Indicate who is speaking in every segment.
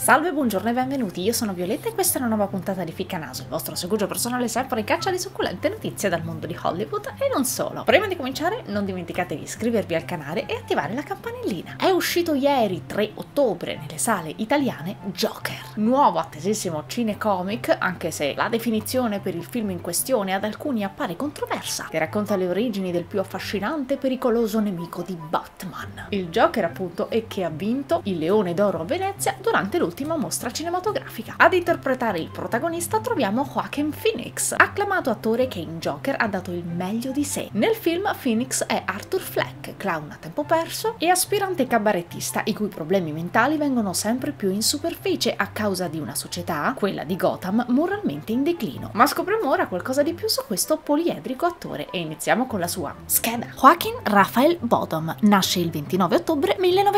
Speaker 1: Salve, buongiorno e benvenuti, io sono Violetta e questa è una nuova puntata di Ficcanaso, il vostro seguito personale sempre in caccia di succulente notizie dal mondo di Hollywood e non solo. Prima di cominciare non dimenticate di iscrivervi al canale e attivare la campanellina. È uscito ieri, 3 ottobre, nelle sale italiane Joker, nuovo attesissimo cinecomic, anche se la definizione per il film in questione ad alcuni appare controversa, che racconta le origini del più affascinante e pericoloso nemico di Batman. Il Joker appunto è che ha vinto il Leone d'Oro a Venezia durante l'ultima mostra cinematografica. Ad interpretare il protagonista troviamo Joaquin Phoenix, acclamato attore che in Joker ha dato il meglio di sé. Nel film Phoenix è Arthur Fleck, clown a tempo perso e aspirante cabarettista i cui problemi mentali vengono sempre più in superficie a causa di una società, quella di Gotham, moralmente in declino. Ma scopriamo ora qualcosa di più su questo poliedrico attore e iniziamo con la sua scheda. Joaquin Raphael Bodom nasce il 29 ottobre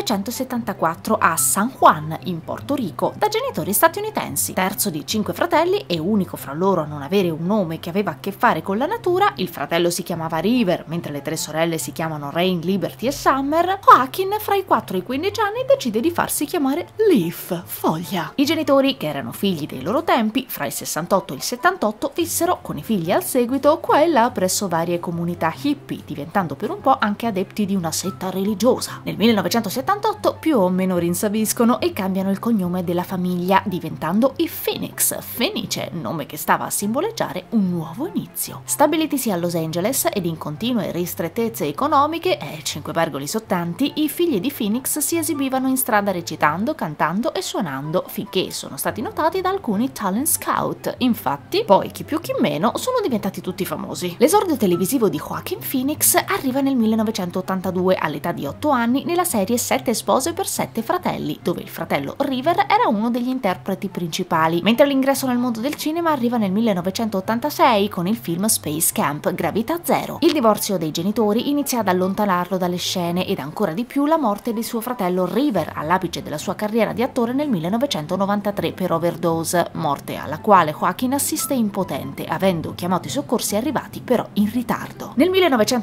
Speaker 1: 1974 a San Juan, in Porto Rico, da genitori statunitensi. Terzo di 5 fratelli e unico fra loro a non avere un nome che aveva a che fare con la natura, il fratello si chiamava River, mentre le 3 sorelle si chiamano Rain, Liberty e Summer. Joaquin, fra i 4 e i 15 anni, decide di farsi chiamare Leaf, foglia. I genitori, che erano figli dei loro tempi, fra il 68 e il 78, vissero con i figli al seguito qua e là presso varie comunità hippie, diventando per un po' anche adepti di una setta religiosa. Nel 1978 più o meno rinsaviscono e cambiano il cognome della famiglia, diventando i Phoenix, Fenice, nome che stava a simboleggiare un nuovo inizio. Stabilitisi a Los Angeles ed in continue ristrettezze economiche e 5 pergoli sottanti, i figli di Phoenix si esibivano in strada recitando, cantando e suonando, finché sono stati notati da alcuni talent scout. Infatti, poi chi più chi meno sono diventati tutti famosi. L'esordio televisivo di Joaquin Phoenix arriva nel 1982 all'età di 8 anni nella serie 7 spose per 7 fratelli, dove il fratello River era uno degli interpreti principali, mentre l'ingresso nel mondo del cinema arriva nel 1986 con il film Space Camp Gravità Zero. Il divorzio dei genitori inizia ad allontanarlo dalle scene ed ancora di più la morte di suo fratello River all'apice della sua carriera di attore nel 1993 per overdose, morte alla quale Joaquin assiste impotente, avendo chiamato i soccorsi arrivati però in ritardo. Nel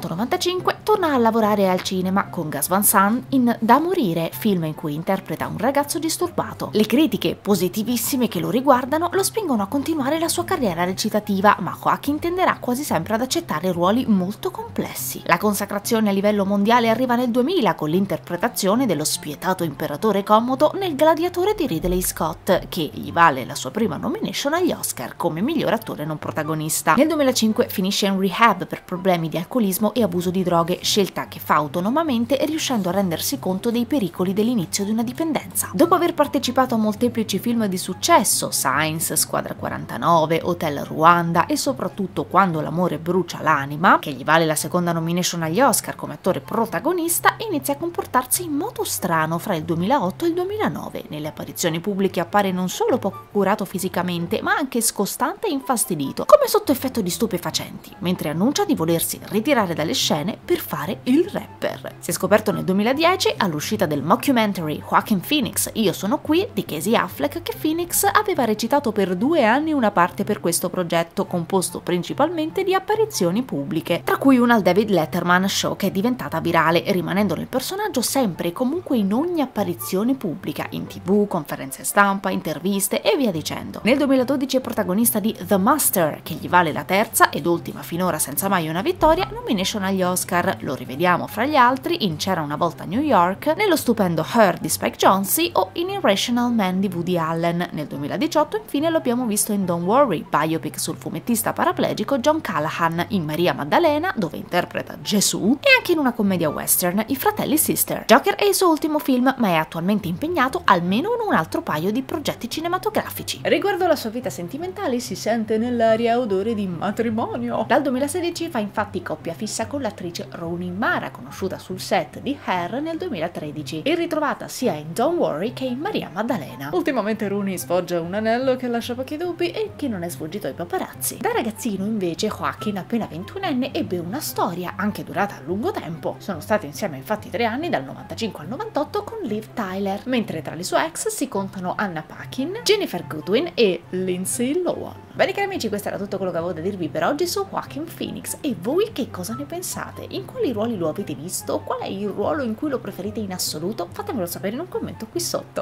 Speaker 1: 1995 torna a lavorare al cinema con Gus Van Sant in Da morire, film in cui interpreta un ragazzo disturbato. Le critiche positivissime che lo riguardano lo spingono a continuare la sua carriera recitativa, ma Joaquin tenderà quasi sempre ad accettare ruoli molto complessi. La consacrazione a livello mondiale arriva nel 2000 con l'interpretazione dello spietato imperatore Commodo nel Gladiatore di Ridley Scott, che gli vale la sua prima nomination agli Oscar come miglior attore non protagonista. Nel 2005 finisce in rehab per problemi di alcolismo e abuso di droghe, scelta che fa autonomamente riuscendo a rendersi conto dei pericoli dell'inizio di una dipendenza. Dopo aver partecipato a molteplici film di successo, Signs, Squadra 49, Hotel Ruanda e soprattutto Quando l'amore brucia l'anima, che gli vale la seconda nomination agli Oscar come attore protagonista, inizia a comportarsi in modo strano fra il 2008 e il 2009. Nelle apparizioni pubbliche appare non solo poco curato fisicamente, ma anche scostante e infastidito, come sotto effetto di stupefacenti, mentre annuncia di volersi ritirare dalle scene per fare il rapper. Si è scoperto nel 2010, all'uscita del mockumentary Joaquin Phoenix, Io sono qui, di Casey Affleck, che Phoenix aveva recitato per 2 anni una parte per questo progetto, composto principalmente di apparizioni pubbliche, tra cui una al David Letterman Show che è diventata virale, rimanendo nel personaggio sempre e comunque in ogni apparizione pubblica, in TV, conferenze stampa, interviste e via dicendo. Nel 2012 è protagonista di The Master, che gli vale la terza ed ultima finora senza mai una vittoria nomination agli Oscar. Lo rivediamo fra gli altri in C'era una volta a New York, nello stupendo Her di Spike Jonze o in Irrational Man di Woody Allen. Nel 2018 infine lo abbiamo visto in Don't Worry, biopic sul fumettista paraplegico John Callahan, in Maria Maddalena, dove interpreta Gesù, e anche in una commedia western, I fratelli Sister. Joker è il suo ultimo film, ma è attualmente impegnato almeno in un altro paio di progetti cinematografici. Riguardo alla sua vita sentimentale si sente nell'aria odore di matrimonio. Dal 2016 fa infatti coppia fissa con l'attrice Rooney Mara, conosciuta sul set di Hair nel 2013 e ritrovata sia in Don't Worry che in Maria Maddalena. Ultimamente Rooney sfoggia un anello che lascia pochi dubbi e che non è sfuggito ai paparazzi. Da ragazzino invece Joaquin, appena 21enne, ebbe una storia anche durata a lungo tempo. Sono stati insieme infatti 3 anni, dal 95 al 98, con Liv Tyler, mentre tra le sue ex si contano Anna Paquin, Jennifer Goodwin e Lindsay Lohan. Bene cari amici, questo era tutto quello che avevo da dirvi per oggi su Joaquin Phoenix, e voi che cosa ne pensate? In quali ruoli lo avete visto? Qual è il ruolo in cui lo preferite in assoluto? Fatemelo sapere in un commento qui sotto. Iscrivetevi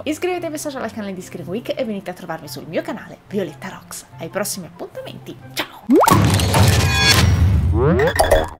Speaker 1: i miei social al canale di Screen Week e venite a trovarmi sul mio canale Violetta Rocks. Ai prossimi appuntamenti, ciao!